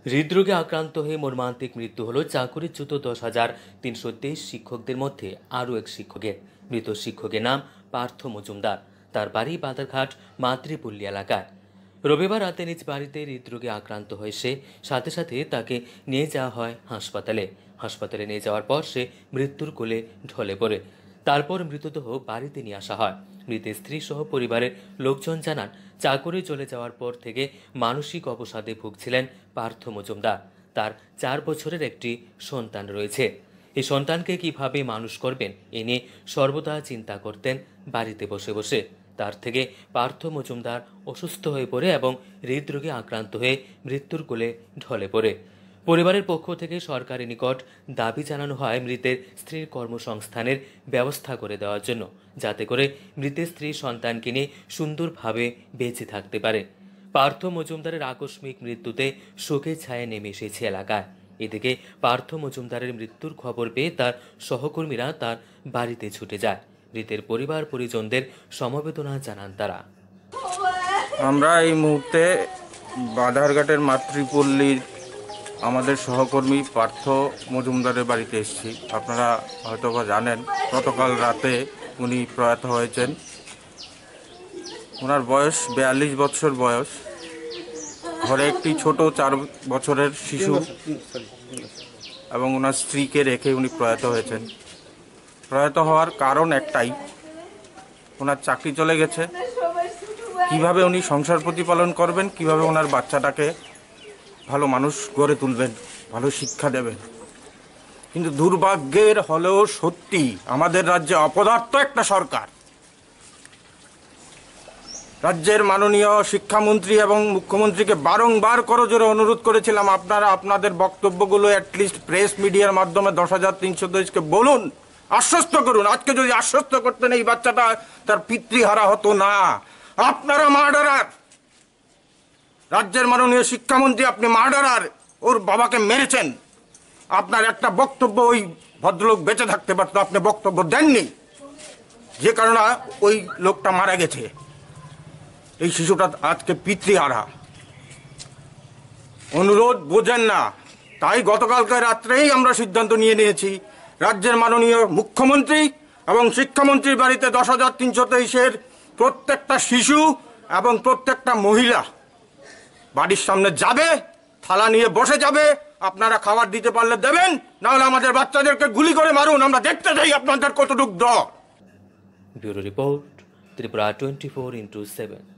হৃদরোগে আক্রান্ত হয়ে মর্মান্তিক মৃত্যু হল চাকুরিচ্যুত 10,323 শিক্ষকদের মধ্যে আরও এক শিক্ষকের। মৃত শিক্ষকের নাম পার্থ মজুমদার। তার বাড়ি বাদারঘাট মাতৃপল্লী এলাকায়। রবিবার রাতে নিজ বাড়িতে হৃদরোগে আক্রান্ত হয়ে সে সাথে সাথে তাকে নিয়ে যাওয়া হয় হাসপাতালে নিয়ে যাওয়ার পর সে মৃত্যুর কোলে ঢলে পড়ে। তারপর মৃতদেহ বাড়িতে নিয়ে আসা হয়। মৃতের স্ত্রী সহ পরিবারের লোকজন জানান, চাকরি চলে যাওয়ার পর থেকে মানসিক অবসাদে ভুগছিলেন পার্থ মজুমদার। তার 4 বছরের একটি সন্তান রয়েছে। এই সন্তানকে কিভাবে মানুষ করবেন এ নিয়ে সর্বদা চিন্তা করতেন বাড়িতে বসে বসে। তার থেকে পার্থ মজুমদার অসুস্থ হয়ে পড়ে এবং হৃদরোগে আক্রান্ত হয়ে মৃত্যুর কোলে ঢলে পড়ে। পরিবারের পক্ষ থেকে সরকারের নিকট দাবি জানানো হয় মৃতের স্ত্রীর কর্মসংস্থানের ব্যবস্থা করে দেওয়ার জন্য, যাতে করে মৃতের স্ত্রী সন্তানকে নিয়ে সুন্দরভাবে বেঁচে থাকতে পারে। পার্থ মজুমদারের আকস্মিক মৃত্যুতে শোকের ছায়া নেমে এসেছে এলাকায়। এদিকে পার্থ মজুমদারের মৃত্যুর খবর পেয়ে তার সহকর্মীরা তার বাড়িতে ছুটে যায়। মৃতের পরিবার পরিজনদের সমবেদনা জানান তারা। আমরা এই মুহূর্তে বাধারঘাটের মাতৃপল্লীর আমাদের সহকর্মী পার্থ মজুমদারের বাড়িতে এসেছি। আপনারা হয়তো বা জানেন, গতকাল রাতে উনি প্রয়াত হয়েছেন। ওনার বয়স 42 বছর বয়স। ঘরে একটি ছোট 4 বছরের শিশু এবং ওনার স্ত্রীকে রেখে উনি প্রয়াত হয়েছেন। প্রয়াত হওয়ার কারণ একটাই, ওনার চাকরি চলে গেছে। কিভাবে উনি সংসার প্রতিপালন করবেন, কিভাবে ওনার বাচ্চাটাকে ভালো মানুষ গড়ে তুলবেন, ভালো শিক্ষা দেবেন। কিন্তু দুর্ভাগ্যের হলেও সত্যি, আমাদের রাজ্যে অপদার্থ একটা সরকার। রাজ্যের মাননীয় শিক্ষামন্ত্রী এবং মুখ্যমন্ত্রীকে বারংবার করজোরে অনুরোধ করেছিলাম, আপনারা আপনাদের বক্তব্যগুলো অ্যাটলিস্ট প্রেস মিডিয়ার মাধ্যমে 10,323কে বলুন, আশ্বস্ত করুন। আজকে যদি আশ্বস্ত করতেন, এই বাচ্চাটা তার পিতৃহারা হতো না। আপনারা মার্ডারার, রাজ্যের মাননীয় শিক্ষামন্ত্রী, আপনি মার্ডারার। ওর বাবাকে মেরেছেন। আপনার একটা বক্তব্য ওই ভদ্রলোক বেঁচে থাকতে পারত, আপনি বক্তব্য দেননি, যে কারণে ওই লোকটা মারা গেছে। এই শিশুটা আজকে পিতৃহারা। অনুরোধ বোঝেন না, তাই গতকালকে রাত্রেই আমরা সিদ্ধান্ত নিয়েছি, রাজ্যের মাননীয় মুখ্যমন্ত্রী এবং শিক্ষামন্ত্রীর বাড়িতে 10,323-এর প্রত্যেকটা শিশু এবং প্রত্যেকটা মহিলা বাড়ির সামনে যাবে, থালা নিয়ে বসে যাবে। আপনারা খাবার দিতে পারলে দেবেন, নাহলে আমাদের বাচ্চাদেরকে গুলি করে মারুন। আমরা দেখতে চাই আপনাদের কতটুকু দর। Bureau report, Tripura 24x7।